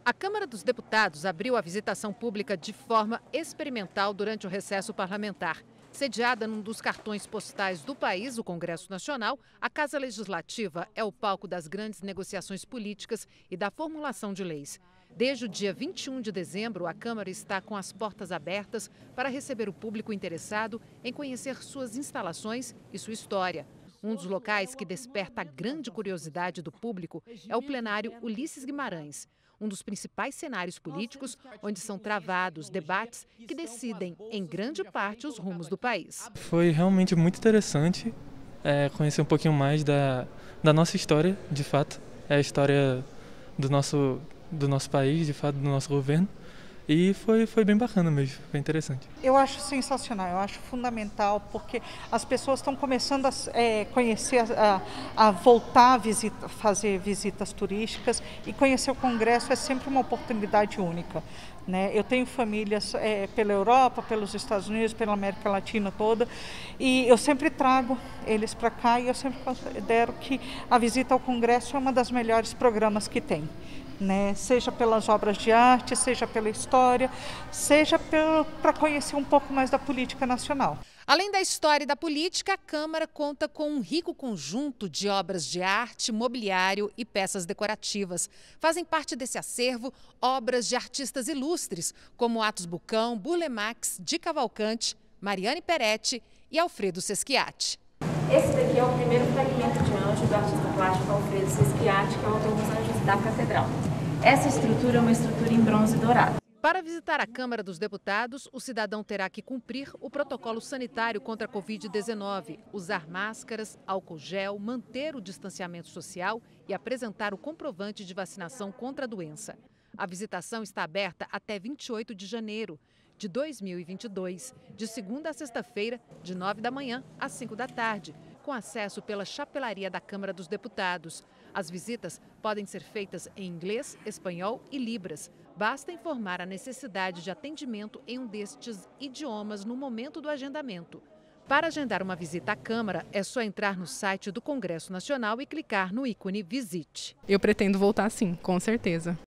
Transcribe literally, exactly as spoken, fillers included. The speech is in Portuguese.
A Câmara dos Deputados abriu a visitação pública de forma experimental durante o recesso parlamentar. Sediada num dos cartões postais do país, o Congresso Nacional, a Casa Legislativa é o palco das grandes negociações políticas e da formulação de leis. Desde o dia vinte e um de dezembro, a Câmara está com as portas abertas para receber o público interessado em conhecer suas instalações e sua história. Um dos locais que desperta a grande curiosidade do público é o plenário Ulisses Guimarães, um dos principais cenários políticos onde são travados debates que decidem, em grande parte, os rumos do país. Foi realmente muito interessante é, conhecer um pouquinho mais da, da nossa história, de fato, é a história do nosso, do nosso país, de fato, do nosso governo. E foi, foi bem bacana mesmo, foi interessante. Eu acho sensacional, eu acho fundamental, porque as pessoas estão começando a é, conhecer, a, a voltar a visita, fazer visitas turísticas, e conhecer o Congresso é sempre uma oportunidade única, né? Eu tenho famílias é, pela Europa, pelos Estados Unidos, pela América Latina toda, e eu sempre trago eles para cá, e eu sempre considero que a visita ao Congresso é uma das melhores programas que tem. Né? Seja pelas obras de arte, seja pela história, seja para conhecer um pouco mais da política nacional. Além da história e da política, a Câmara conta com um rico conjunto de obras de arte, mobiliário e peças decorativas. Fazem parte desse acervo obras de artistas ilustres, como Atos Bucão, Burle Marx, Di Cavalcanti, Mariane Peretti e Alfredo Sesquiati. Esse daqui é o primeiro fragmento de anjo do artista plástico Alfredo Sesquiati, que é o autor dos Anjos da Catedral. Essa estrutura é uma estrutura em bronze dourado. Para visitar a Câmara dos Deputados, o cidadão terá que cumprir o protocolo sanitário contra a covid dezenove, usar máscaras, álcool gel, manter o distanciamento social e apresentar o comprovante de vacinação contra a doença. A visitação está aberta até vinte e oito de janeiro de dois mil e vinte e dois, de segunda a sexta-feira, de nove da manhã às cinco da tarde, com acesso pela chapelaria da Câmara dos Deputados. As visitas podem ser feitas em inglês, espanhol e libras. Basta informar a necessidade de atendimento em um destes idiomas no momento do agendamento. Para agendar uma visita à Câmara, é só entrar no site do Congresso Nacional e clicar no ícone Visite. Eu pretendo voltar sim, com certeza.